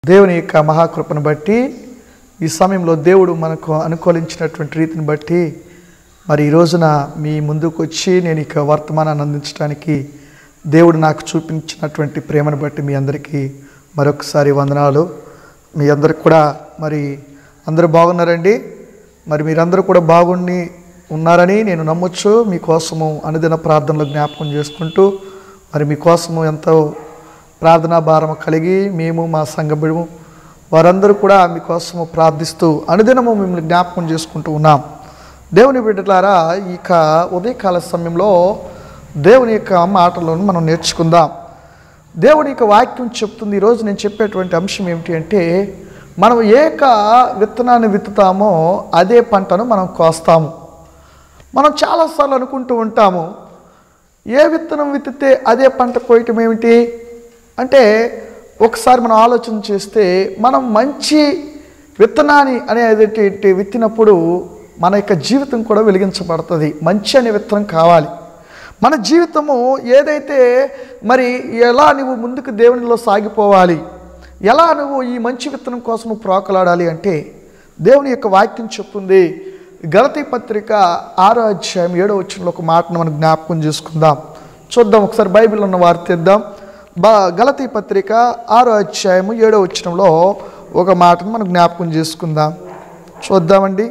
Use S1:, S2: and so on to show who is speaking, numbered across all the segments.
S1: దేవుని యొక్క మహాకృపను బట్టి ఈ సమయంలో దేవుడు మనకు అనుకూలించినటువంటి రీతిని బట్టి మరి ఈ రోజున మీ ముందుకు వచ్చి నేను ఇక వర్తమానాన్ని అందించడానికి దేవుడు నాకు చూపించినటువంటి ప్రేమను బట్టి మీ అందరికీ మరొకసారి వందనాలు. మీ అందరికి కూడా మరి అందరూ బాగున్నారండి. మరి మీరందరూ కూడా బాగుండి ఉన్నారని నేను నమ్మొచ్చు. మీకోసము అనుదిన ప్రార్థనలు జ్ఞాపకం చేసుకుంటూ మరి మీకోసము ఎంతో ప్రార్థనా భారం కలిగి మేము మా సంఘబిడము వారందరూ కూడా మీకోసము ప్రార్థిస్తూ అనుదినము మిమ్మల్ని జ్ఞాపకం చేసుకుంటూ ఉన్నాం. దేవుని బిడ్డలారా, ఇక ఉదయకాల సమయంలో దేవుని యొక్క మాటలను మనం నేర్చుకుందాం. దేవుని యొక్క వాక్యం చెప్తుంది. ఈరోజు నేను చెప్పేటువంటి అంశం ఏమిటి అంటే, మనం ఏక విత్తనాన్ని విత్తుతామో అదే పంటను మనం కోస్తాము. మనం చాలాసార్లు అనుకుంటూ ఉంటాము, ఏ విత్తనం విత్తితే అదే పంట కోయటం ఏమిటి అంటే, ఒకసారి మనం ఆలోచన చేస్తే మనం మంచి విత్తనాన్ని అనేది విత్తినప్పుడు మన యొక్క జీవితం కూడా వెలిగించబడుతుంది. మంచి అనే విత్తనం కావాలి. మన జీవితము ఏదైతే మరి ఎలా నువ్వు ముందుకు దేవునిలో సాగిపోవాలి, ఎలా నువ్వు ఈ మంచి విత్తనం కోసం ప్రోకలాడాలి అంటే దేవుని యొక్క వాక్యం చెప్తుంది. గలతీ పత్రిక 6వ అధ్యాయం 7వ వచనంలో ఒక మాటను మనం జ్ఞాపకం చేసుకుందాం. చూద్దాం, ఒకసారి బైబిల్ ఉన్న వారు తెద్దాం. గలతీ పత్రిక 6వ అధ్యాయం 7వ వచనంలో ఒక మాటను మనం జ్ఞాపకం చేసుకుందాం. చూద్దామండి.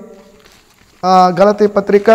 S1: గలతీ పత్రిక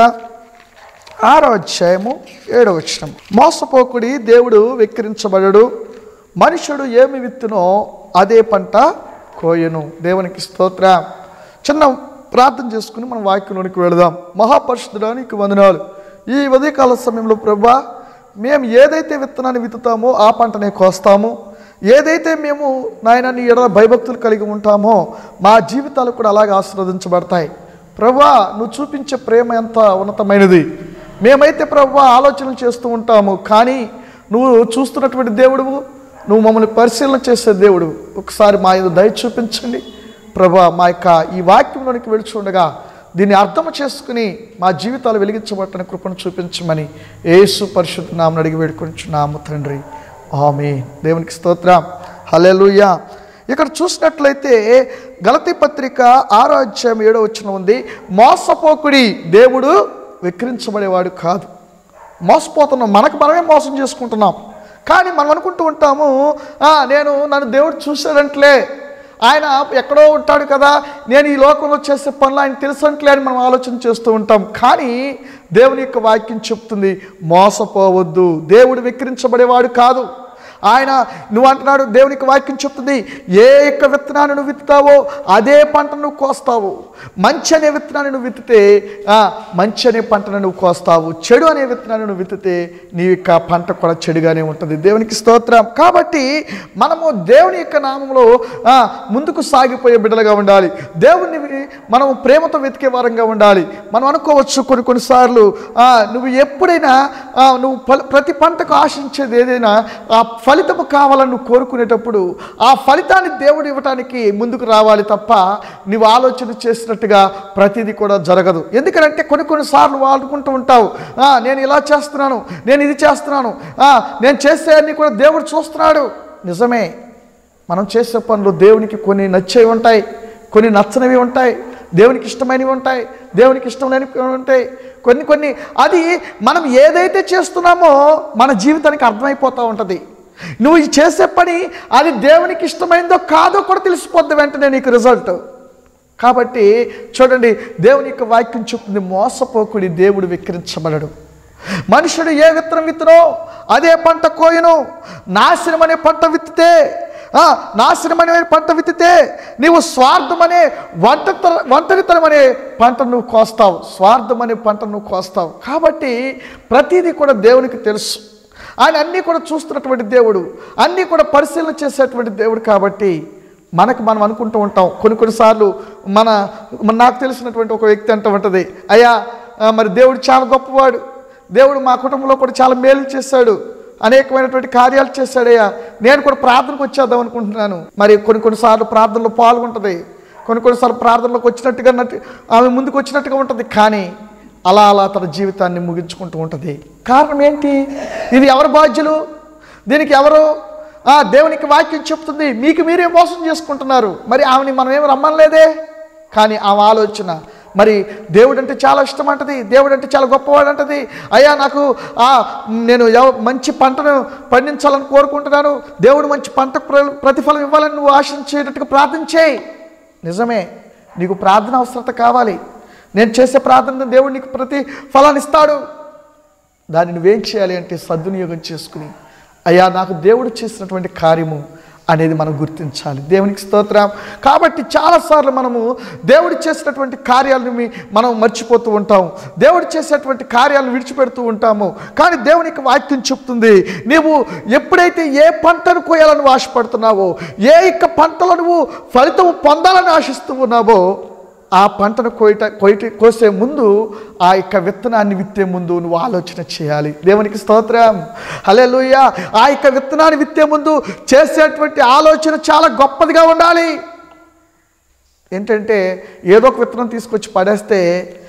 S1: 6వ అధ్యాయము 7వ వచనం. మోసపోకుడి, దేవుడు వెక్కిరించబడడు. మనుషుడు ఏమి విత్తునో అదే పంట కోయను. దేవునికి స్తోత్రం. చిన్న ప్రార్థన చేసుకుని మనం వాక్యంలోనికి వెళదాం. మహాపరిశుద్ధుడా, నీకు వందనాలు. ఈ ఉదయకాల సమయంలో ప్రభువా, మేము ఏదైతే విత్తనాన్ని విత్తుతామో ఆ పంటనే కోస్తాము. ఏదైతే మేము నాయన నీ ఎడల భయభక్తులు కలిగి ఉంటామో మా జీవితాలు కూడా అలాగే ఆశీర్వదించబడతాయి. ప్రభువా, నువ్వు చూపించే ప్రేమ ఎంత ఉన్నతమైనది. మేమైతే ప్రభువా ఆలోచనలు చేస్తూ ఉంటాము, కానీ నువ్వు చూస్తున్నటువంటి దేవుడువు, నువ్వు మమ్మల్ని పరిశీలన చేసే దేవుడు. ఒకసారి మా మీద దయ చూపించండి ప్రభువా. మా యొక్క ఈ వాక్యంలోనికి వెళుచుండగా దీన్ని అర్థం చేసుకుని మా జీవితాలు వెలిగించబట్టని కృపను చూపించమని యేసు పరిశుద్ధ నామమున అడిగి వేడుకొంచున్నాము తండ్రి, ఆమేన్. దేవునికి స్తోత్రం. హల్లెలూయా. ఇక్కడ చూసినట్లయితే గలతీ పత్రిక 6వ అధ్యాయం 7వ వచనం ఉంది. మోసపోకుడి, దేవుడు వెక్కిరించబడేవాడు కాదు. మోసపోతున్నాం, మనమే మోసం చేసుకుంటున్నాం. కానీ మనం అనుకుంటూ ఉంటాము, నన్ను దేవుడు చూశాడంటలే, ఆయన ఎక్కడో ఉంటాడు కదా, నేను ఈ లోకంలో చేసే పనులు ఆయన తెలుసంటలే అని మనం ఆలోచన చేస్తూ ఉంటాం. కానీ దేవుని యొక్క వాక్యం చెప్తుంది, మోసపోవద్దు, దేవుడు వెక్కిరించబడేవాడు కాదు. ఆయన నువ్వు అంటున్నాడు, దేవునికి వాక్యం చెప్తుంది, ఏ యొక్క విత్తనాన్ని నువ్వు విత్తుతావో అదే పంట నువ్వు కోస్తావు. మంచి అనే విత్తనాన్ని నువ్వు విత్తితే మంచి అనే పంటను నువ్వు కోస్తావు. చెడు అనే విత్తనాన్ని నువ్వు విత్తితే నీ యొక్క పంట కూడా చెడుగానే ఉంటుంది. దేవునికి స్తోత్రం. కాబట్టి మనము దేవుని యొక్క నామంలో ముందుకు సాగిపోయే బిడ్డలుగా ఉండాలి. దేవుని మనము ప్రేమతో వెతికే వారంగా ఉండాలి. మనం అనుకోవచ్చు కొన్నిసార్లు నువ్వు ఎప్పుడైనా నువ్వు ప్రతి పంటకు ఆశించేది ఏదైనా ఆ ఫలితము కావాలని నువ్వు కోరుకునేటప్పుడు ఆ ఫలితాన్ని దేవుడు ఇవ్వటానికి ముందుకు రావాలి తప్ప నువ్వు ఆలోచన చేసినట్టుగా ప్రతిదీ కూడా జరగదు. ఎందుకంటే కొన్నిసార్లు అనుకుంటూ ఉంటావు, నేను ఇలా చేస్తున్నాను, నేను ఇది చేస్తున్నాను, నేను చేసే అన్ని కూడా దేవుడు చూస్తున్నాడు. నిజమే, మనం చేసే పనులు దేవునికి కొన్ని నచ్చేవి ఉంటాయి, కొన్ని నచ్చనివి ఉంటాయి, దేవునికి ఇష్టమైనవి ఉంటాయి, దేవునికి ఇష్టం లేనివి ఉంటాయి. కొన్ని అది మనం ఏదైతే చేస్తున్నామో మన జీవితానికి అర్థమైపోతూ ఉంటుంది. నువ్వు చేసే పని అది దేవునికి ఇష్టమైందో కాదో కూడా తెలిసిపోద్ది వెంటనే నీకు రిజల్ట్. కాబట్టి చూడండి, దేవుని యొక్క వాక్యం చెప్తుంది, మోసపోకుడి, దేవుడు వెక్కిరించబడడు. మనుషుడు ఏ విత్తనం విత్తునో అదే పంట కోయను. నాశనం అనే పంట విత్తితే నీవు స్వార్థం అనే ఒంటరితనం అనే పంట నువ్వు కోస్తావు. స్వార్థం అనే పంట నువ్వు కోస్తావు. కాబట్టి ప్రతిదీ కూడా దేవునికి తెలుసు. ఆయన అన్నీ కూడా చూస్తున్నటువంటి దేవుడు, అన్నీ కూడా పరిశీలన చేసేటువంటి దేవుడు. కాబట్టి మనం అనుకుంటూ ఉంటాం కొన్నిసార్లు నాకు తెలిసినటువంటి ఒక వ్యక్తి అంటూ ఉంటుంది, అయ్యా మరి దేవుడు చాలా గొప్పవాడు, దేవుడు మా కుటుంబంలో కూడా చాలా మేలు చేశాడు, అనేకమైనటువంటి కార్యాలు చేశాడయ్యా, నేను కూడా ప్రార్థనకు వచ్చేద్దాం అనుకుంటున్నాను. మరి కొన్నిసార్లు ప్రార్థనలో పాల్గొంటుంది, కొన్నిసార్లు ప్రార్థనలోకి వచ్చినట్టుగా ఆమె ముందుకు వచ్చినట్టుగా ఉంటుంది. కానీ అలా తన జీవితాన్ని ముగించుకుంటూ ఉంటుంది. కారణం ఏంటి? ఇది ఎవరి బాధ్యులు? దీనికి ఎవరు దేవునికి వాక్యం చెప్తుంది మీకు మీరే మోసం చేసుకుంటున్నారు. మరి ఆమెని మనం ఏమి రమ్మనలేదే, కానీ ఆమె ఆలోచన మరి దేవుడు అంటే చాలా ఇష్టం అంటది, దేవుడు అంటే చాలా గొప్పవాడు అంటది. అయ్యా నాకు నేను మంచి పంటను పండించాలని కోరుకుంటున్నాను, దేవుడు మంచి పంట ప్రతిఫలం ఇవ్వాలని నువ్వు ఆశించేటట్టుగా ప్రార్థన చేయి. నిజమే, నీకు ప్రార్థన అవసరత కావాలి. నేను చేసే ప్రార్థన దేవుడు నీకు ప్రతిఫలాన్ని ఇస్తాడు. దాన్ని నువ్వేం చేయాలి అంటే సద్వినియోగం చేసుకుని అయ్యా నాకు దేవుడు చేసినటువంటి కార్యము అనేది మనం గుర్తించాలి. దేవునికి స్తోత్రం. కాబట్టి చాలాసార్లు మనము దేవుడు చేసినటువంటి కార్యాలను మనం మర్చిపోతూ ఉంటాం, దేవుడు చేసేటువంటి కార్యాలను విడిచిపెడుతూ ఉంటాము. కానీ దేవునికి వాక్యం చెప్తుంది, నీవు ఎప్పుడైతే ఏ పంటను కోయాలని ఆశపడుతున్నావో, ఏ ఇక పంటలో నువ్వు ఫలితం పొందాలని ఆశిస్తూ ఉన్నావో, ఆ పంటను కోసే ముందు ఆ యొక్క విత్తనాన్ని విత్తే ముందు నువ్వు ఆలోచన చేయాలి. దేవునికి స్తోత్రం. హల్లెలూయా. ఆ యొక్క విత్తనాన్ని విత్తే ముందు చేసేటువంటి ఆలోచన చాలా గొప్పదిగా ఉండాలి. ఏంటంటే ఏదో ఒక విత్తనం తీసుకొచ్చి పడేస్తే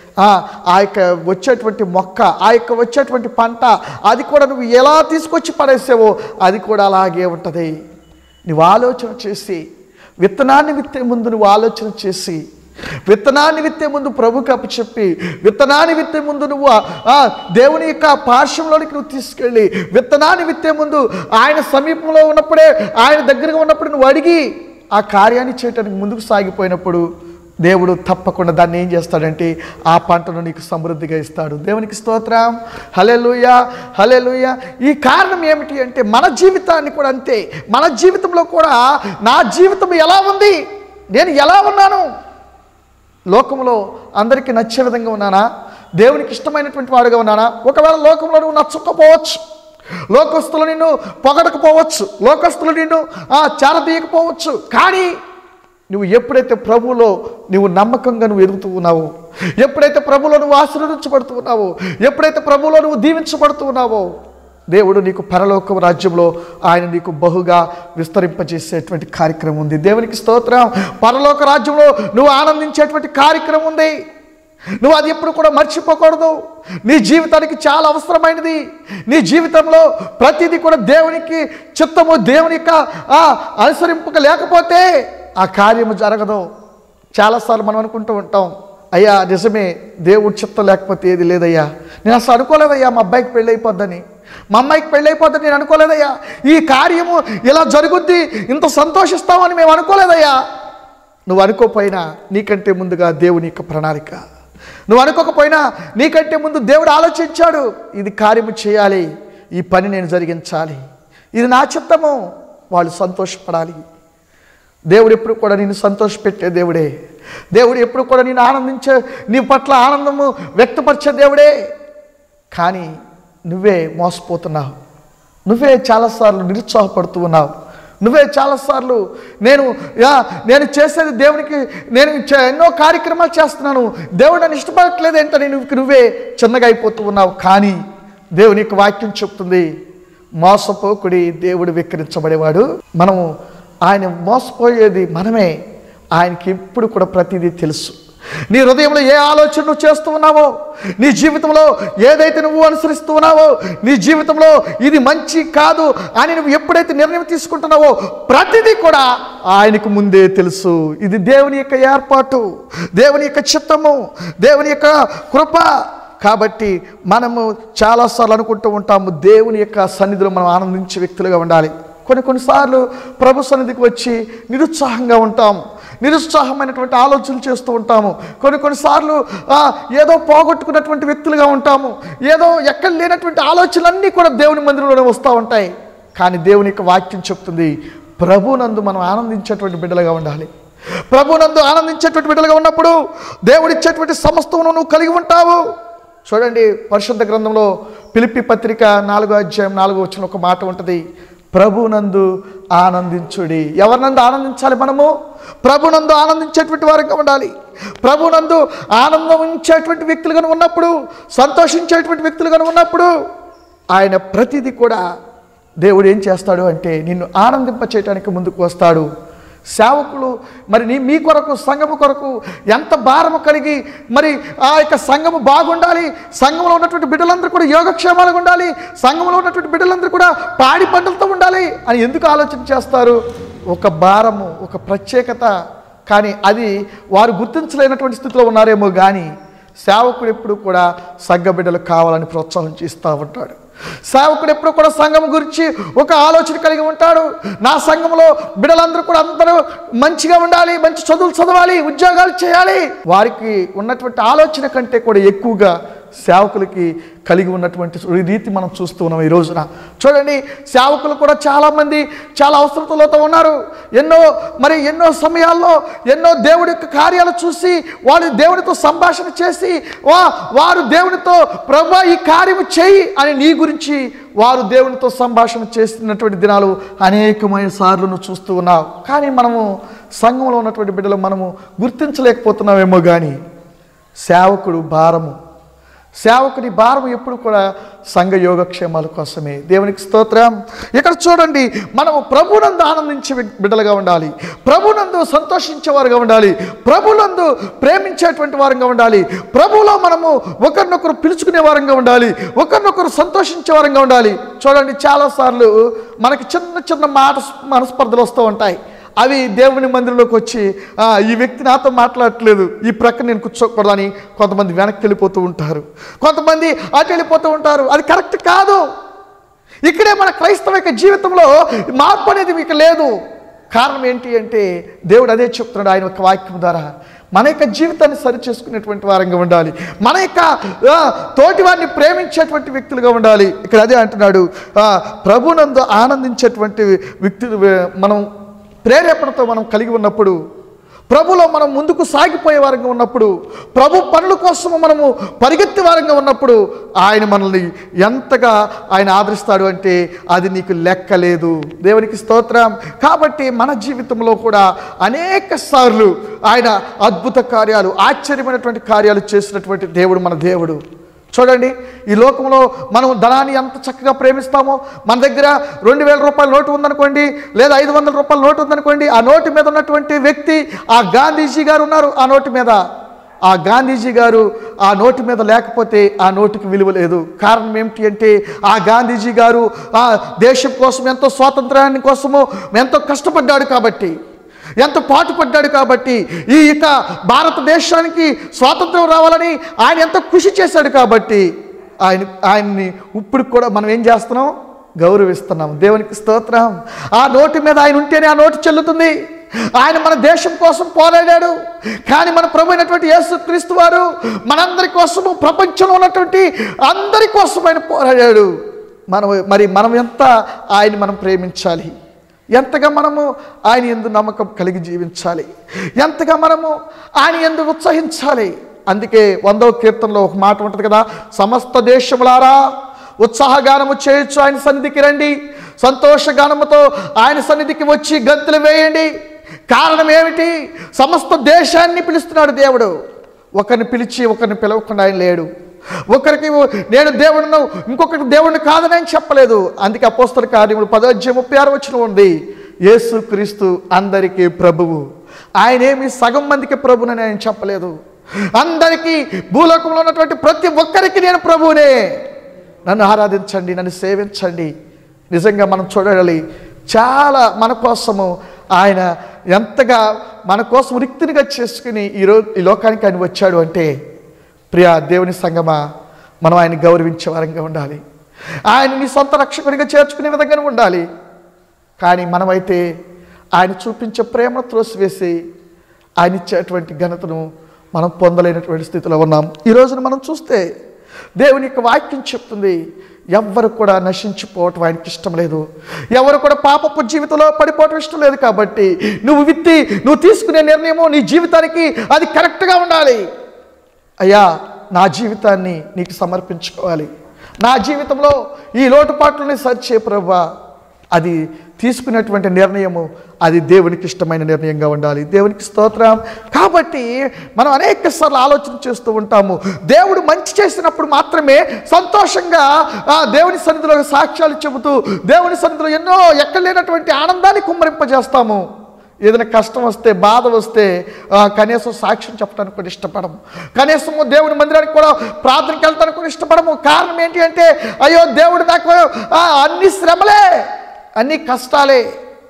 S1: ఆ యొక్క వచ్చేటువంటి మొక్క, ఆ యొక్క వచ్చేటువంటి పంట, అది కూడా నువ్వు ఎలా తీసుకొచ్చి పడేసావో అది కూడా అలాగే ఉంటుంది. నువ్వు ఆలోచన చేసి విత్తనాన్ని విత్తే ముందు నువ్వు ఆలోచన చేసి, విత్తనాన్ని విత్తే ముందు ప్రభుకి అప్పచెప్పి, విత్తనాన్ని విత్తే ముందు నువ్వు దేవుని యొక్క పార్శ్వంలోనికి నువ్వు తీసుకెళ్ళి, విత్తనాన్ని విత్తే ముందు ఆయన సమీపంలో ఉన్నప్పుడే, ఆయన దగ్గరగా ఉన్నప్పుడు నువ్వు అడిగి ఆ కార్యాన్ని చేయడానికి ముందుకు సాగిపోయినప్పుడు దేవుడు తప్పకుండా దాన్ని ఏం చేస్తాడంటే ఆ పంటను నీకు సమృద్ధిగా ఇస్తాడు. దేవునికి స్తోత్రం. హల్లెలూయా, హల్లెలూయా. ఈ కారణం ఏమిటి అంటే మన జీవితాన్ని కూడా అంతే. మన జీవితంలో కూడా నా జీవితం ఎలా ఉంది, నేను ఎలా ఉన్నాను, లోకంలో అందరికీ నచ్చే విధంగా ఉన్నానా, దేవునికి ఇష్టమైనటువంటి వాడుగా ఉన్నానా? ఒకవేళ లోకంలో నువ్వు నచ్చకపోవచ్చు, లోకస్తులు నిన్ను పొగడకపోవచ్చు, లోకస్తులు నిన్ను చేరదీయకపోవచ్చు, కానీ నువ్వు ఎప్పుడైతే ప్రభువులో నువ్వు నమ్మకంగా నువ్వు ఎదుగుతూ ఉన్నావో, ఎప్పుడైతే ప్రభువులో నువ్వు ఆశీర్వదించబడుతూ ఉన్నావో, ఎప్పుడైతే ప్రభువులో నువ్వు దీవించబడుతూ ఉన్నావో, దేవుడు నీకు పరలోక రాజ్యంలో ఆయన నీకు బహుగా విస్తరింపజేసేటువంటి కార్యక్రమం ఉంది. దేవునికి స్తోత్రం. పరలోక రాజ్యంలో నువ్వు ఆనందించేటువంటి కార్యక్రమం ఉంది. నువ్వు అది ఎప్పుడు కూడా మర్చిపోకూడదు. నీ జీవితానికి చాలా అవసరమైనది. నీ జీవితంలో ప్రతిదీ కూడా దేవునికి చిత్తము, దేవుని యొక్క అనుసరింపక లేకపోతే ఆ కార్యము జరగదు. చాలాసార్లు మనం అనుకుంటూ ఉంటాం, అయ్యా నిజమే దేవుడి చిత్తం లేకపోతే ఏది లేదయ్యా, నేను అసలు అనుకోలేదయ్యా మా అబ్బాయికి పెళ్ళి అయిపోద్దని, మా అమ్మాయికి పెళ్ళి అయిపోద్దని నేను అనుకోలేదయ్యా, ఈ కార్యము ఇలా జరుగుద్ది, ఇంత సంతోషిస్తామని మేము అనుకోలేదయ్యా. నువ్వు అనుకోపోయినా నీకంటే ముందుగా దేవుని యొక్క ప్రణాళిక, నువ్వు అనుకోకపోయినా నీకంటే ముందు దేవుడు ఆలోచించాడు, ఇది కార్యము చేయాలి, ఈ పని నేను జరిగించాలి, ఇది నా చిత్తము, వాళ్ళు సంతోషపడాలి. దేవుడు ఎప్పుడు కూడా నిన్ను సంతోషపెట్టే దేవుడే. దేవుడు ఎప్పుడు కూడా నిన్ను ఆనందించే, నీ పట్ల ఆనందము వ్యక్తపరిచే దేవుడే. కానీ నువ్వే మోసపోతున్నావు, నువ్వే చాలాసార్లు నిరుత్సాహపడుతూ ఉన్నావు, నువ్వే చాలాసార్లు నేను చేసేది దేవునికి, నేను ఎన్నో కార్యక్రమాలు చేస్తున్నాను, దేవుడు నన్ను ఇష్టపడట్లేదు ఏంటని నువ్వే చిన్నగా అయిపోతూ ఉన్నావు. కానీ దేవుని యొక్క వాక్యం చెప్తుంది, మోసపోకుడి, దేవుడు విక్రించబడేవాడు. మనము ఆయన మోసపోయేది మనమే. ఆయనకి ఎప్పుడు కూడా ప్రతిదీ తెలుసు. నీ హృదయంలో ఏ ఆలోచన నువ్వు చేస్తూ ఉన్నావో, నీ జీవితంలో ఏదైతే నువ్వు అనుసరిస్తూ ఉన్నావో, నీ జీవితంలో ఇది మంచి కాదు అని నువ్వు ఎప్పుడైతే నిర్ణయం తీసుకుంటున్నావో ప్రతిదీ కూడా ఆయనకు ముందే తెలుసు. ఇది దేవుని యొక్క ఏర్పాటు, దేవుని యొక్క చిత్తము, దేవుని యొక్క కృప. కాబట్టి మనము చాలాసార్లు అనుకుంటూ ఉంటాము, దేవుని యొక్క సన్నిధిలో మనం ఆనందించే వ్యక్తులుగా ఉండాలి. కొన్నిసార్లు ప్రభు సన్నిధికి వచ్చి నిరుత్సాహంగా ఉంటాము, నిరుత్సాహమైనటువంటి ఆలోచనలు చేస్తూ ఉంటాము. కొన్నిసార్లు ఏదో పోగొట్టుకున్నటువంటి వ్యక్తులుగా ఉంటాము, ఏదో ఎక్కడ లేనటువంటి ఆలోచనలన్నీ కూడా దేవుని మందిరంలోనే వస్తూ ఉంటాయి. కానీ దేవుని యొక్క వాక్యం చెప్తుంది, ప్రభునందు మనం ఆనందించేటువంటి బిడ్డలుగా ఉండాలి. ప్రభునందు ఆనందించేటువంటి బిడ్డలుగా ఉన్నప్పుడు దేవుడిచ్చేటువంటి సమస్తమును నువ్వు కలిగి ఉంటావు. చూడండి, పరిశుద్ధ గ్రంథంలో ఫిలిప్పీ పత్రిక 4వ అధ్యాయం 4వ వచనం ఒక మాట ఉంటుంది, ప్రభునందు ఆనందించుడి. ఎవరినందు ఆనందించాలి? మనము ప్రభునందు ఆనందించేటువంటి వారిగా ఉండాలి. ప్రభునందు ఆనందించేటువంటి వ్యక్తులుగా ఉన్నప్పుడు, సంతోషించేటువంటి వ్యక్తులుగా ఉన్నప్పుడు ఆయన ప్రతిదీ కూడా దేవుడు ఏం చేస్తాడు అంటే నిన్ను ఆనందింపచేయడానికి ముందుకు వస్తాడు. సేవకులు మరి మీ కొరకు సంఘము కొరకు ఎంత భారము కలిగి మరి ఆ యొక్క సంఘము బాగుండాలి, సంఘంలో ఉన్నటువంటి బిడ్డలందరూ కూడా యోగక్షేమాలుగా ఉండాలి, సంఘంలో ఉన్నటువంటి బిడ్డలందరూ కూడా పాడి పంటలతో ఉండాలి అని ఎందుకు ఆలోచన చేస్తారు? ఒక భారము, ఒక ప్రత్యేకత. కానీ అది వారు గుర్తించలేనటువంటి స్థితిలో ఉన్నారేమో. కానీ సేవకుడు ఎప్పుడు కూడా సంఘ బిడ్డలు కావాలని ప్రోత్సాహం చేస్తూ ఉంటాడు. సేవకుడు ఎప్పుడు కూడా సంఘం గురించి ఒక ఆలోచన కలిగి ఉంటాడు. నా సంఘంలో బిడ్డలందరూ కూడా అందరూ మంచిగా ఉండాలి, మంచి చదువులు చదవాలి, ఉద్యోగాలు చేయాలి. వారికి ఉన్నటువంటి ఆలోచన కంటే కూడా ఎక్కువగా సేవకులకి కలిగి ఉన్నటువంటి రీతి మనం చూస్తూ ఉన్నాం ఈ రోజున. చూడండి, సేవకులు కూడా చాలామంది చాలా అవసరతలతో ఉన్నారు. ఎన్నో సమయాల్లో ఎన్నో దేవుడి యొక్క కార్యాలు చూసి వాళ్ళు దేవునితో సంభాషణ చేసి వారు దేవునితో ప్రభువా ఈ కార్యము చేయి అని నీ గురించి వారు దేవునితో సంభాషణ చేస్తున్నటువంటి దినాలు అనేకమైన సార్లు నువ్వు చూస్తూ ఉన్నావు. కానీ మనము సంఘంలో ఉన్నటువంటి బిడ్డలు మనము గుర్తించలేకపోతున్నామేమో. కానీ సేవకుడి భారం ఎప్పుడు కూడా సంఘ యోగక్షేమాల కోసమే. దేవునికి స్తోత్రం. ఇక్కడ చూడండి, మనము ప్రభునందు ఆనందించే బిడ్డలుగా ఉండాలి, ప్రభునందు సంతోషించేవారుగా ఉండాలి, ప్రభునందు ప్రేమించేటువంటి వారంగా ఉండాలి, ప్రభులో మనము ఒకరినొకరు పిలుచుకునే వారంగా ఉండాలి, ఒకరినొకరు సంతోషించే వారంగా ఉండాలి. చూడండి, చాలాసార్లు మనకి చిన్న మనస్పర్ధలు వస్తూ ఉంటాయి. అవి దేవుని మందిరంలోకి వచ్చి ఈ వ్యక్తి నాతో మాట్లాడట్లేదు, ఈ ప్రక్క నేను కూర్చోకూడదని కొంతమంది వెనక్కి వెళ్ళిపోతూ ఉంటారు, కొంతమంది అటు వెళ్ళిపోతూ ఉంటారు. అది కరెక్ట్ కాదు. ఇక్కడే మన క్రైస్తవ జీవితంలో మార్పు అనేది మీకు లేదు. కారణం ఏంటి అంటే దేవుడు అదే చెప్తున్నాడు ఆయన యొక్క వాక్యం ద్వారా. మన యొక్క జీవితాన్ని సరి చేసుకునేటువంటి వారంగా ఉండాలి, మన యొక్క తోటి వారిని ప్రేమించేటువంటి వ్యక్తులుగా ఉండాలి. ఇక్కడ అదే అంటున్నాడు, ప్రభునందు ఆనందించేటువంటి వ్యక్తులు మనం ప్రేరేపణతో మనం కలిగి ఉన్నప్పుడు, ప్రభులో మనం ముందుకు సాగిపోయే వారంగా ఉన్నప్పుడు, ప్రభు పనుల కోసము మనము పరిగెత్తే వారంగా ఉన్నప్పుడు ఆయన మనల్ని ఎంతగా ఆయన ఆదరిస్తాడు అంటే అది నీకు లెక్కలేదు. దేవునికి స్తోత్రం. కాబట్టి మన జీవితంలో కూడా అనేక సార్లు ఆయన అద్భుత కార్యాలు, ఆశ్చర్యమైనటువంటి కార్యాలు చేసినటువంటి దేవుడు మన దేవుడు. చూడండి, ఈ లోకంలో మనం ధనాన్ని ఎంత చక్కగా ప్రేమిస్తామో, మన దగ్గర 2000 రూపాయల నోటు ఉందనుకోండి, లేదా 500 రూపాయల నోటు ఉందనుకోండి, ఆ నోటు మీద ఉన్నటువంటి వ్యక్తి ఆ గాంధీజీ గారు ఉన్నారు. ఆ నోటు మీద ఆ గాంధీజీ గారు ఆ నోటు మీద లేకపోతే ఆ నోటుకి విలువ లేదు. కారణం ఏమిటి అంటే ఆ గాంధీజీ గారు ఆ దేశం కోసం ఎంతో స్వాతంత్రాన్ని కోసము ఎంతో కష్టపడ్డాడు కాబట్టి, ఎంతో పాటుపడ్డాడు కాబట్టి, ఈ యొక్క భారతదేశానికి స్వాతంత్రం రావాలని ఆయన ఎంతో కృషి చేశాడు కాబట్టి ఆయన్ని ఇప్పుడు కూడా మనం ఏం చేస్తున్నాం? గౌరవిస్తున్నాం. దేవునికి స్తోత్రం. ఆ నోటు మీద ఆయన ఉంటేనే ఆ నోటు చెల్లుతుంది. ఆయన మన దేశం కోసం పోరాడాడు. కానీ మన ప్రభు అయినటువంటి యేసుక్రీస్తు వారు మనందరి కోసము, ప్రపంచంలో ఉన్నటువంటి అందరి కోసం ఆయన పోరాడాడు. మనం ఎంత ఆయన్ని మనం ప్రేమించాలి, ఎంతగా మనము ఆయన యందు నమ్మకం కలిగి జీవించాలి, ఎంతగా మనము ఆయన యందు ఉత్సహించాలి. అందుకే 100వ కీర్తనలో ఒక మాట ఉంటుంది కదా, సమస్త దేశములారా ఉత్సాహగానము చేయొచ్చు, ఆయన సన్నిధికి రండి, సంతోషగానముతో ఆయన సన్నిధికి వచ్చి గంతులు వేయండి. కారణం ఏమిటి? సమస్త దేశాన్ని పిలుస్తున్నాడు దేవుడు. ఒకరిని పిలిచి ఒకరిని పిలవకుండా ఆయన లేడు. ఒకరికి నేను దేవుడును, ఇంకొకరికి దేవుడిని కాదని ఆయన చెప్పలేదు. అందుకే అపోస్తల కార్యములు 10:36 ఉంది, యేసుక్రీస్తు అందరికీ ప్రభువు. ఆయనేమి సగం మందికి ప్రభునని ఆయన చెప్పలేదు. అందరికీ, భూలోకంలో ఉన్నటువంటి ప్రతి ఒక్కరికి నేను ప్రభువునే, నన్ను ఆరాధించండి, నన్ను సేవించండి. నిజంగా మనం చూడాలి, చాలా మన కోసము ఆయన ఎంతగా మన కోసం రిక్తినిగా చేసుకుని ఈ లోకానికి ఆయన వచ్చాడు అంటే, ప్రియా దేవుని సంగమా, మనం ఆయన గౌరవించే వారంగా ఉండాలి, ఆయన నీ సొంత రక్షకునిగా చేర్చుకునే విధంగానే ఉండాలి. కానీ మనమైతే ఆయన చూపించే ప్రేమను త్రోసివేసి ఆయన ఇచ్చేటువంటి ఘనతను మనం పొందలేనటువంటి స్థితిలో ఉన్నాం. ఈ రోజున మనం చూస్తే దేవుని యొక్క వాక్యం చెప్తుంది, ఎవ్వరు కూడా నశించిపోవటం ఆయనకి ఇష్టం లేదు, ఎవరు కూడా పాపపు జీవితంలో పడిపోవటం ఇష్టం లేదు. కాబట్టి నువ్వు తీసుకునే నిర్ణయము నీ జీవితానికి అది కరెక్ట్గా ఉండాలి. అయ్యా, నా జీవితాన్ని నీకు సమర్పించుకోవాలి, నా జీవితంలో ఈ లోటుపాట్లని సరిచే ప్రభువా, అది తీసుకునేటువంటి నిర్ణయము అది దేవునికి ఇష్టమైన నిర్ణయంగా ఉండాలి. దేవునికి స్తోత్రం. కాబట్టి మనం అనేక సార్లు ఆలోచన చేస్తూ ఉంటాము, దేవుడు మంచి చేసినప్పుడు మాత్రమే సంతోషంగా దేవుని సన్నిధిలో సాక్ష్యాలు చెబుతూ దేవుని సన్నిధిలో ఎన్నో ఎక్కడ లేనటువంటి ఆనందాన్ని కుమ్మరింపజేస్తాము. ఏదైనా కష్టం వస్తే, బాధ వస్తే కనీసం సాక్ష్యం చెప్పడానికి కూడా ఇష్టపడము. కనీసం దేవుని మందిరానికి కూడా ప్రార్థనకి వెళ్తానికి కూడా ఇష్టపడము. కారణం ఏంటి అంటే, అయ్యో దేవుడు నాకు అన్ని శ్రమలే, అన్ని కష్టాలే.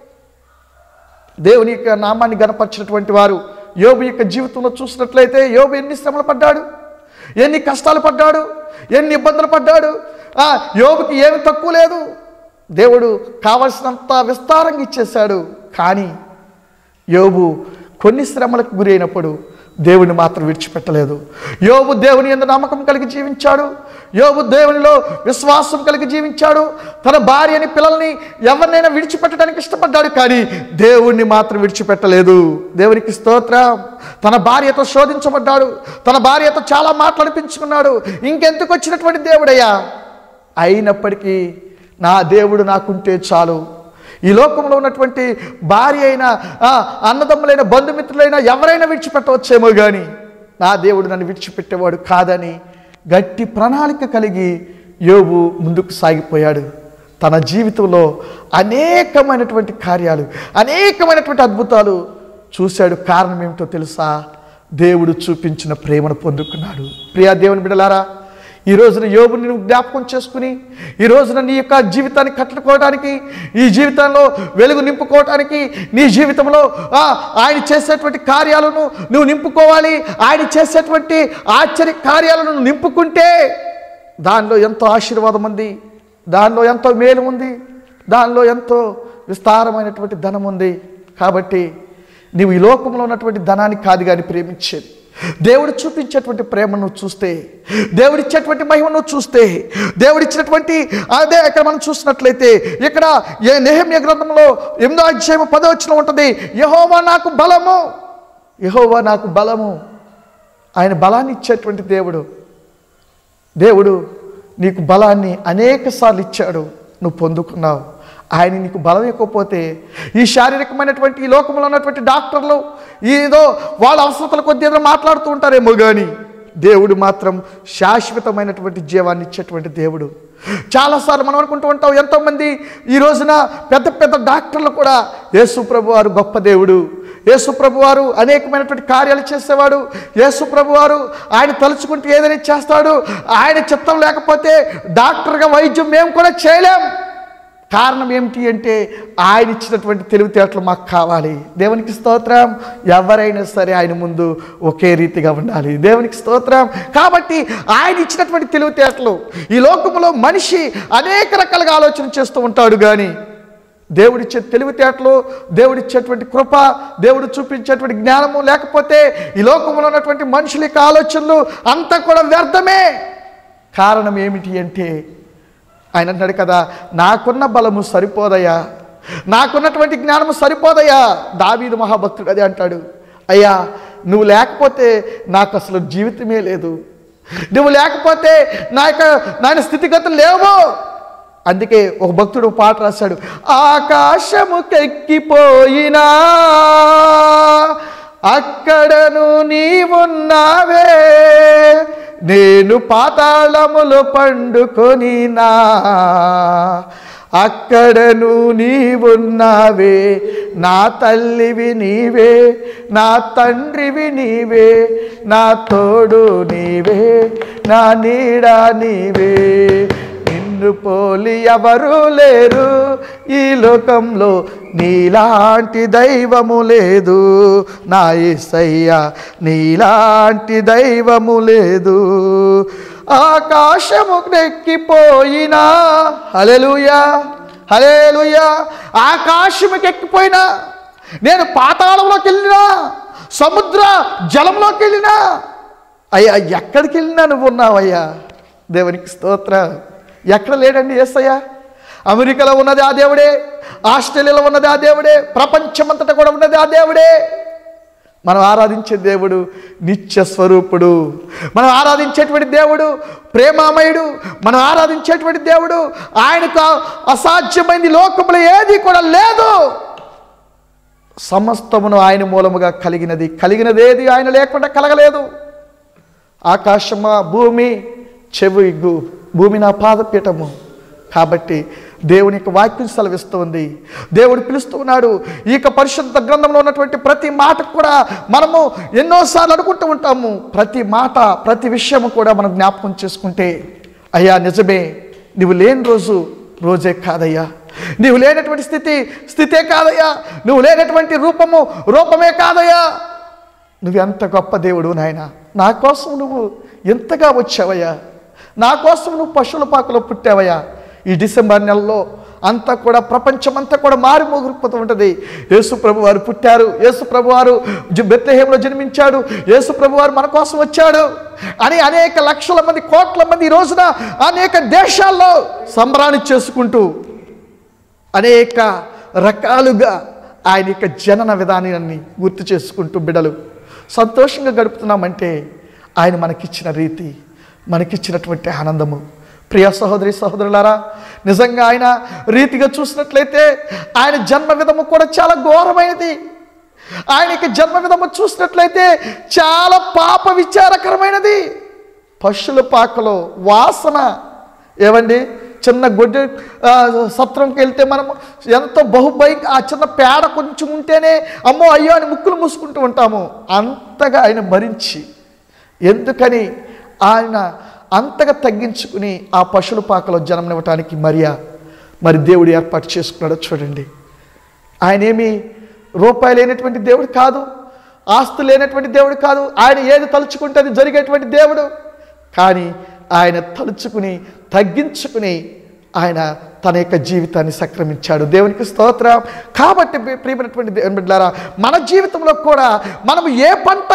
S1: దేవుని యొక్క నామాన్ని గణపరిచినటువంటి వారు యోబు యొక్క జీవితంలో చూసినట్లయితే, యోబు ఎన్ని శ్రమలు పడ్డాడు, ఎన్ని కష్టాలు పడ్డాడు, ఎన్ని ఇబ్బందులు పడ్డాడు. యోబుకి ఏమి తక్కువ లేదు. దేవుడు కావలసినంత విస్తారంగా ఇచ్చేశాడు. కానీ యోబు కొన్ని శ్రమలకు గురైనప్పుడు దేవుని మాత్రం విడిచిపెట్టలేదు. యోబు దేవుని యందు నమ్మకం కలిగి జీవించాడు. యోబు దేవునిలో విశ్వాసం కలిగి జీవించాడు. తన భార్యని, పిల్లల్ని, ఎవరినైనా విడిచిపెట్టడానికి ఇష్టపడ్డాడు, కానీ దేవుణ్ణి మాత్రం విడిచిపెట్టలేదు. దేవునికి స్తోత్రం. తన భార్యతో శోధించబడ్డాడు. తన భార్యతో చాలా మాట్లాడిపించుకున్నాడు. ఇంకెందుకు వచ్చినటువంటి దేవుడయ్యా, అయినప్పటికీ నా దేవుడు నాకుంటే చాలు. ఈ లోకంలో ఉన్నటువంటి భార్య అయినా, అన్నదమ్ములైన, బంధుమిత్రులైనా ఎవరైనా విడిచిపెట్టవచ్చేమో, కానీ నా దేవుడు నన్ను విడిచిపెట్టేవాడు కాదని గట్టి ప్రణాళిక కలిగి యోబు ముందుకు సాగిపోయాడు. తన జీవితంలో అనేకమైనటువంటి కార్యాలు, అనేకమైనటువంటి అద్భుతాలు చూశాడు. కారణం ఏమిటో తెలుసా? దేవుడు చూపించిన ప్రేమను పొందుకున్నాడు. ప్రియా దేవుని బిడ్డలారా, ఈ రోజున యోబుని నువ్వు జ్ఞాపకం చేసుకుని, ఈ రోజున నీ యొక్క జీవితాన్ని కట్టుకోవడానికి, ఈ జీవితంలో వెలుగు నింపుకోవటానికి, నీ జీవితంలో ఆయన చేసేటువంటి కార్యాలను నువ్వు నింపుకోవాలి. ఆయన చేసేటువంటి ఆశ్చర్య కార్యాలను నింపుకుంటే దానిలో ఎంతో ఆశీర్వాదం ఉంది, దానిలో ఎంతో మేలు ఉంది, దానిలో ఎంతో విస్తారమైనటువంటి ధనం ఉంది. కాబట్టి నీవు ఈ లోకంలో ఉన్నటువంటి ధనాన్ని కాదు కానీ ప్రేమించేది, దేవుడు చూపించేటువంటి ప్రేమను చూస్తే, దేవుడిచ్చేటువంటి మహిమను చూస్తే, దేవుడిచ్చినటువంటి అదే ఇక్కడ మనం చూసినట్లయితే, ఇక్కడ నెహెమ్యా గ్రంథంలో 8వ అధ్యాయం 10వ వచనం ఉంటుంది. యెహోవా నాకు బలము, యెహోవా నాకు బలము. ఆయన బలాన్ని ఇచ్చేటువంటి దేవుడు. దేవుడు నీకు బలాన్ని అనేక సార్లు ఇచ్చాడు, నువ్వు పొందుకున్నావు. ఆయన నీకు బలం ఇవ్వకపోతే, ఈ శారీరకమైనటువంటి ఈ లోకంలో ఉన్నటువంటి డాక్టర్లు ఏదో వాళ్ళ అవసరతల కొద్ది ఏదో మాట్లాడుతూ ఉంటారేమో, కానీ దేవుడు మాత్రం శాశ్వతమైనటువంటి జీవాన్ని ఇచ్చేటువంటి దేవుడు. చాలాసార్లు మనం అనుకుంటూ ఉంటాం, ఎంతోమంది ఈ రోజున పెద్ద పెద్ద డాక్టర్లు కూడా యేసు ప్రభు వారు గొప్ప దేవుడు, యేసు ప్రభు వారు అనేకమైనటువంటి కార్యాలు చేసేవాడు, యేసు ప్రభు వారు ఆయన తలుచుకుంటే ఏదైనా చేస్తాడు, ఆయన చిత్తం లేకపోతే డాక్టర్గా వైద్యం మేము కూడా చేయలేం. కారణం ఏమిటి అంటే, ఆయన ఇచ్చినటువంటి తెలివితేటలు మాకు కావాలి. దేవునికి స్తోత్రం. ఎవరైనా సరే ఆయన ముందు ఒకే రీతిగా ఉండాలి. దేవునికి స్తోత్రం. కాబట్టి ఆయన ఇచ్చినటువంటి తెలివితేటలు, ఈ లోకంలో మనిషి అనేక రకాలుగా ఆలోచన చేస్తూ ఉంటాడు, కానీ దేవుడిచ్చే తెలివితేటలు, దేవుడిచ్చేటువంటి కృప, దేవుడు చూపించేటువంటి జ్ఞానము లేకపోతే ఈ లోకంలో ఉన్నటువంటి మనుషుల యొక్క ఆలోచనలు అంతా కూడా వ్యర్థమే. కారణం ఏమిటి అంటే, ఆయన అంటాడు కదా, నాకున్న బలము సరిపోదయ్యా, నాకున్నటువంటి జ్ఞానము సరిపోదయ్యా. దావీదు మహాభక్తుడు అదే అంటాడు, అయ్యా నువ్వు లేకపోతే నాకు అసలు జీవితమే లేదు, నువ్వు లేకపోతే నా స్థితిగతులు లేవు. అందుకే ఒక భక్తుడు పాట రాశాడు, ఆకాశముకెక్కిపోయినా అక్కడను నీవున్నావే, నేను పాతాళములో పండుకొనినా అక్కడను నీవున్నావే, నా తల్లివి నీవే, నా తండ్రివి నీవే, నా తోడు నీవే, నా నీడ నీవే, నిన్ను పోలి ఎవరు లేరు ఈ లోకంలో, నీలాంటి దైవము లేదు నా యేసయ్యా, నీలాంటి దైవము లేదు. ఆకాశముకెక్కిపోయినా, హల్లెలూయా హల్లెలూయా, ఆకాశముకెక్కిపోయినా, నేను పాతాళంలోకి వెళ్ళినా, సముద్ర జలంలోకి వెళ్ళినా, అయ్యా ఎక్కడికి వెళ్ళినా నువ్వు ఉన్నావయ్యా. దేవునికి స్తోత్రం. ఎక్కడ లేడండి యేసయ్య? అమెరికాలో ఉన్నది ఆ దేవుడే, ఆస్ట్రేలియాలో ఉన్నది ఆ దేవుడే, ప్రపంచమంతటా కూడా ఉన్నది ఆ దేవుడే. మనం ఆరాధించే దేవుడు నిత్య స్వరూపుడు, మనం ఆరాధించేటువంటి దేవుడు ప్రేమామయుడు, మనం ఆరాధించేటువంటి దేవుడు ఆయనకు అసాధ్యమైంది లోకంలో ఏది కూడా లేదు. సమస్తమును ఆయన మూలముగా కలిగినదేది ఆయన లేకుండా కలగలేదు. ఆకాశమా, భూమి చెవిగ్గు, భూమి నా పాదపీఠము. కాబట్టి దేవుని యొక్క వాక్యం సెలవిస్తుంది. దేవుడు పిలుస్తూ ఉన్నాడు. ఈ యొక్క పరిశుద్ధ గ్రంథంలో ఉన్నటువంటి ప్రతి మాట కూడా మనము ఎన్నోసార్లు అనుకుంటూ ఉంటాము. ప్రతి మాట, ప్రతి విషయము కూడా మనం జ్ఞాపకం చేసుకుంటే, అయ్యా నిజమే, నువ్వు లేని రోజు రోజే కాదయ్యా, నువ్వు లేనటువంటి స్థితే కాదయ్యా, నువ్వు లేనటువంటి రూపమే కాదయ్యా, నువ్వు ఎంత గొప్ప దేవుడు నాయన, నా కోసం నువ్వు ఎంతగా వచ్చావయ్యా, నా కోసం నువ్వు పశువుల పాకలో పుట్టావయ్యా. ఈ డిసెంబర్ నెలలో అంతా కూడా ప్రపంచమంతా కూడా మారుమోగిపోతూ ఉంటుంది. యేసు ప్రభు వారు పుట్టారు, యేసు ప్రభు వారు బెత్లెహేములో జన్మించాడు, యేసు ప్రభు వారు మన కోసం వచ్చాడు అని అనేక లక్షల మంది, కోట్ల మంది ఈ రోజున అనేక దేశాల్లో సంబరాన్ని చేసుకుంటూ అనేక రకాలుగా ఆయన యొక్క జనన విధానాన్ని గుర్తు చేసుకుంటూ బిడ్డలు సంతోషంగా గడుపుతున్నామంటే ఆయన మనకిచ్చిన రీతి, మనకిచ్చినటువంటి ఆనందము. ప్రియ సహోదరి సహోదరులారా, నిజంగా ఆయన రీతిగా చూసినట్లయితే ఆయన జన్మ విధము కూడా చాలా ఘోరమైనది. ఆయన యొక్క జన్మ విధము చూసినట్లయితే చాలా పాప విచారకరమైనది. పశువుల పాకలో వాసన, ఏవండి, చిన్న గొడ్డు సత్రంకి వెళ్తే మనము ఎంతో ఆ చిన్న పేడ కొంచెం ఉంటేనే అమ్మో అయ్యో అని ముక్కులు మూసుకుంటూ ఉంటాము. అంతగా ఆయన భరించి, ఎందుకని ఆయన అంతగా తగ్గించుకుని ఆ పశువుల పాకలో జన్మనివ్వటానికి మరి దేవుడు ఏర్పాటు చేసుకున్నాడో చూడండి. ఆయన ఏమి రూపాయి లేనటువంటి దేవుడు కాదు, ఆస్తి లేనటువంటి దేవుడు కాదు. ఆయన ఏది తలుచుకుంటే అది జరిగేటువంటి దేవుడు. కానీ ఆయన తలుచుకుని తగ్గించుకుని ఆయన తన యొక్క జీవితాన్ని సక్రమించాడు. దేవునికి స్తోత్రం. కాబట్టి ప్రియమైనటువంటి దేవుని బిడ్డలారా, మన జీవితంలో కూడా మనం ఏ పంట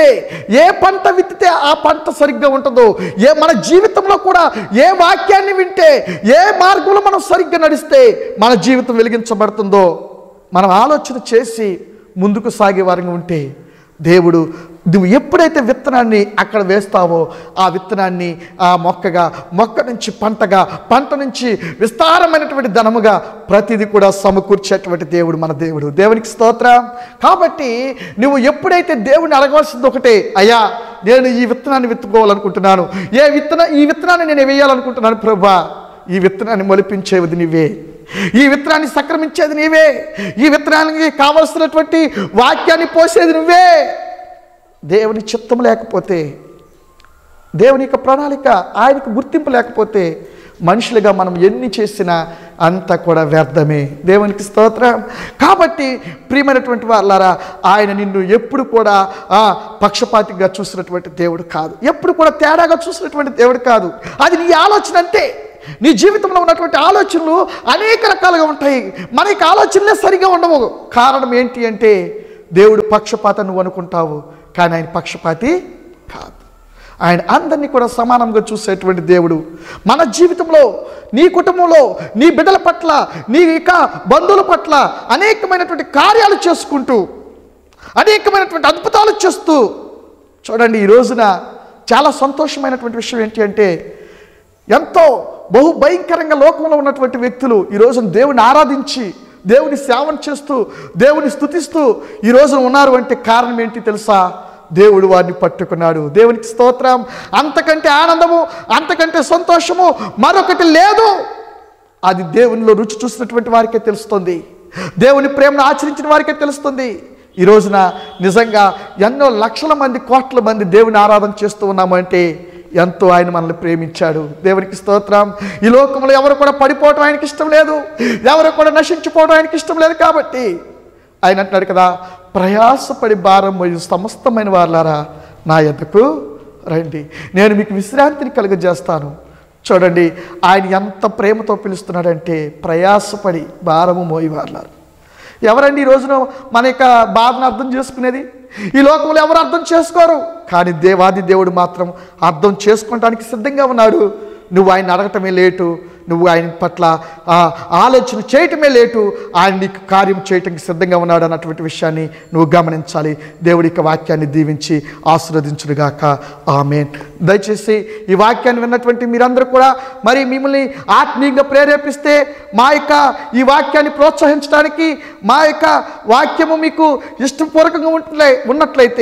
S1: విత్తితే ఆ పంట సరిగ్గా ఉంటుందో, మన జీవితంలో కూడా ఏ వాక్యాన్ని వింటే, ఏ మార్గంలో మనం సరిగ్గా నడిస్తే మన జీవితం వెలిగించబడుతుందో మనం ఆలోచన చేసి ముందుకు సాగే వారంగా ఉంటే, దేవుడు నువ్వు ఎప్పుడైతే విత్తనాన్ని అక్కడ వేస్తావో ఆ విత్తనాన్ని ఆ మొక్క నుంచి పంట నుంచి విస్తారమైనటువంటి ధనముగా ప్రతిదీ కూడా సమకూర్చేటువంటి దేవుడు మన దేవుడు. దేవునికి స్తోత్రం. కాబట్టి నువ్వు ఎప్పుడైతే దేవుడిని అడగవలసింది ఒకటే, అయ్యా నేను ఈ విత్తనాన్ని విత్తుకోవాలనుకుంటున్నాను, ఈ విత్తనాన్ని నేను వేయాలనుకుంటున్నాను ప్రభువా, ఈ విత్తనాన్ని మొలిపించేది నీవే, ఈ విత్తనాన్ని సక్రమించేది నీవే, ఈ విత్తనానికి కావలసినటువంటి వాక్యాన్ని పోసేది నువ్వే. దేవుని చిత్తం లేకపోతే, దేవుని యొక్క ప్రణాళిక, ఆయనకు గుర్తింపు లేకపోతే మనుషులుగా మనం ఎన్ని చేసినా అంతా కూడా వ్యర్థమే. దేవునికి స్తోత్రం. కాబట్టి ప్రియమైనటువంటి వాళ్ళారా, ఆయన నిన్ను ఎప్పుడు కూడా పక్షపాతిగా చూసినటువంటి దేవుడు కాదు, ఎప్పుడు కూడా తేడాగా చూసినటువంటి దేవుడు కాదు. అది నీ ఆలోచన అంతే. నీ జీవితంలో ఉన్నటువంటి ఆలోచనలు అనేక రకాలుగా ఉంటాయి. మనకి ఆలోచనలే సరిగా ఉండవు. కారణం ఏంటి అంటే, దేవుడు పక్షపాతం నువ్వు అనుకుంటావు, కానీ ఆయన పక్షపాతి కాదు. ఆయన అందరినీ కూడా సమానంగా చూసేటువంటి దేవుడు. మన జీవితంలో, నీ కుటుంబంలో, నీ బిడ్డల పట్ల, నీ ఇక బంధువుల పట్ల అనేకమైనటువంటి కార్యాలు చేసుకుంటూ, అనేకమైనటువంటి అద్భుతాలు చేస్తూ చూడండి. ఈ రోజున చాలా సంతోషమైనటువంటి విషయం ఏంటి అంటే, ఎంతో భయంకరంగా లోకంలో ఉన్నటువంటి వ్యక్తులు ఈ రోజున దేవుని ఆరాధించి, దేవుని సేవన చేస్తూ, దేవుని స్తుతిస్తూ ఈ రోజున ఉన్నారు అంటే కారణం ఏంటి తెలుసా? దేవుడు వారిని పట్టుకున్నాడు. దేవునికి స్తోత్రం. అంతకంటే ఆనందము, అంతకంటే సంతోషము మరొకటి లేదు. అది దేవునిలో రుచి చూసినటువంటి వారికే తెలుస్తుంది, దేవుని ప్రేమను ఆచరించిన వారికే తెలుస్తుంది. ఈ రోజున నిజంగా ఎన్నో లక్షల మంది, కోట్ల మంది దేవుని ఆరాధన చేస్తూ ఉన్నామంటే ఎంతో ఆయన మనల్ని ప్రేమించాడు. దేవునికి స్తోత్రం. ఈ లోకంలో ఎవరు కూడా పడిపోవడం ఆయనకి ఇష్టం లేదు, ఎవరు కూడా నశించిపోవడం ఆయనకి ఇష్టం లేదు. కాబట్టి ఆయన అంటున్నాడు కదా, ప్రయాసపడి భారం మోయు సమస్తమైన వారులారా నా యొద్దకు రండి, నేను మీకు విశ్రాంతిని కలుగజేస్తాను. చూడండి, ఆయన ఎంత ప్రేమతో పిలుస్తున్నాడంటే, ప్రయాసపడి భారము మోయి వారులారు. ఎవరండి ఈ రోజున మన యొక్క బాధను అర్థం చేసుకునేది? ఈ లోకంలో ఎవరు అర్థం చేసుకోరు, కానీ దేవాది దేవుడు మాత్రం అర్థం చేసుకోవడానికి సిద్ధంగా ఉన్నాడు. నువ్వు ఆయన అడగటమే లేటు, నువ్వు ఆయన పట్ల ఆలోచన చేయటమే లేటు, ఆయన నీకు కార్యం చేయటానికి సిద్ధంగా ఉన్నాడు అన్నటువంటి విషయాన్ని నువ్వు గమనించాలి. దేవుడి యొక్క వాక్యాన్ని దీవించి ఆశీర్వదించునుగాక. ఆమేన్. దయచేసి ఈ వాక్యాన్ని విన్నటువంటి మీరందరూ కూడా మరి మిమ్మల్ని ఆత్మీయంగా ప్రేరేపిస్తే, మా యొక్క ఈ వాక్యాన్ని ప్రోత్సహించడానికి, మా యొక్క వాక్యము మీకు ఇష్టపూర్వకంగా ఉన్నట్లయితే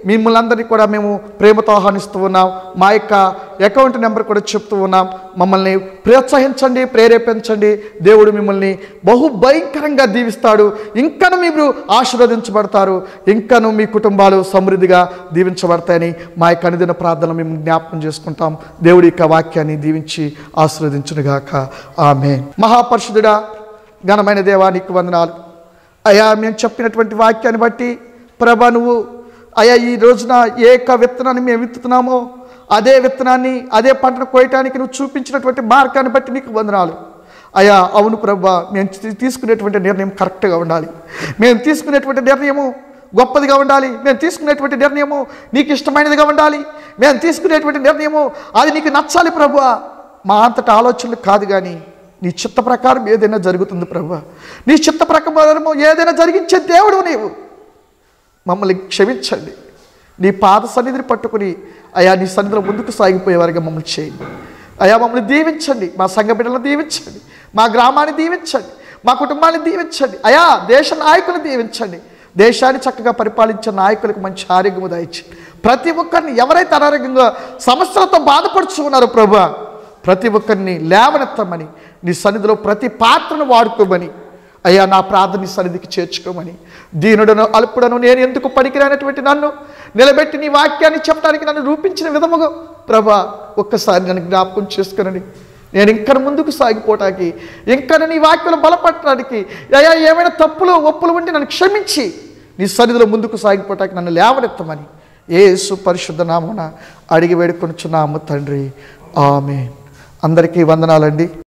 S1: మిమ్మల్ని అందరినీ కూడా మేము ప్రేమతో ఆహ్వానిస్తూ ఉన్నాం. మా యొక్క అకౌంట్ నెంబర్ కూడా చెప్తూ ఉన్నాం. మమ్మల్ని ప్రోత్సహించండి, ప్రేరేపించండి. దేవుడు మిమ్మల్ని బహు భయంకరంగా దీవిస్తాడు. ఇంకను మీరు ఆశీర్వదించబడతారు. ఇంకను మీ కుటుంబాలు సమృద్ధిగా దీవించబడతాయని మా యొక్క అనుదిన ప్రార్థన మేము జ్ఞాపకం చేసుకుంటాం. దేవుడి యొక్క వాక్యాన్ని దీవించి ఆశీర్వదించునుగాక. ఆమేన్. మహాపరిశుద్ధుడా, ఘనమైన దేవా, నీకు వందనాలు అయ్యా. మేము చెప్పినటువంటి వాక్యాన్ని బట్టి ప్రభా, నువ్వు అయ్యా ఈ రోజున ఏ యొక్క విత్తనాన్ని మేము విత్తుతున్నామో అదే విత్తనాన్ని, అదే పంటను కోయటానికి నువ్వు చూపించినటువంటి మార్గాన్ని బట్టి నీకు వందనాలు అయ్యా. అవును ప్రభా, మేము తీసుకునేటువంటి నిర్ణయం కరెక్ట్గా ఉండాలి. మేము తీసుకునేటువంటి నిర్ణయము గొప్పదిగా ఉండాలి. మేము తీసుకునేటువంటి నిర్ణయము నీకు ఇష్టమైనదిగా ఉండాలి. మేము తీసుకునేటువంటి నిర్ణయము అది నీకు నచ్చాలి ప్రభువా. మా అంతటా ఆలోచనలు కాదు, కానీ నీ చిత్త ప్రకారం ఏదైనా జరుగుతుంది ప్రభువా. నీ చిత్త ప్రకారం ఏదైనా జరిగించే దేవుడు నీవు. మమ్మల్ని క్షమించండి. నీ పాద సన్నిధిని పట్టుకుని అయా నీ సన్నిధిలో ముందుకు సాగిపోయేవారుగా మమ్మల్ని చేయండి అయా. మమ్మల్ని దీవించండి, మా సంఘ బిడ్డలను దీవించండి, మా గ్రామాన్ని దీవించండి, మా కుటుంబాన్ని దీవించండి అయా. దేశ నాయకులను దీవించండి. దేశాన్ని చక్కగా పరిపాలించే నాయకులకు మంచి ఆరోగ్యము దయచేయండి. ప్రతి ఒక్కరిని ఎవరైతే అనారోగ్యంగా సమస్యలతో బాధపడుతూ ఉన్నారో ప్రభువా, ప్రతి ఒక్కరిని లేవనెత్తమని, నీ సన్నిధిలో ప్రతి పాత్రను వాడుకోమని అయ్యా, నా ప్రార్థన నీ సన్నిధికి చేర్చుకోమని, దీనుడను అల్పుడను నేను ఎందుకు పనికిరానటువంటి నన్ను నిలబెట్టి నీ వాక్యాన్ని చెప్పడానికి నన్ను రూపించిన విధముగా ప్రభా ఒక్కసారి నన్ను జ్ఞాపకం చేసుకునని, నేను ఇంకా ముందుకు సాగిపోవటానికి, ఇంకా నీ వాక్యం బలపడటానికి అయ్యా ఏమైనా తప్పులు ఒప్పులు ఉంటే నన్ను క్షమించి నీ సన్నిధిలో ముందుకు సాగిపోవటానికి నన్ను లేవనెత్తమని యేసు పరిశుద్ధ నామమున అడిగి వేడుకొనుచున్నాము తండ్రి. ఆమేన్. అందరికీ వందనాలండి.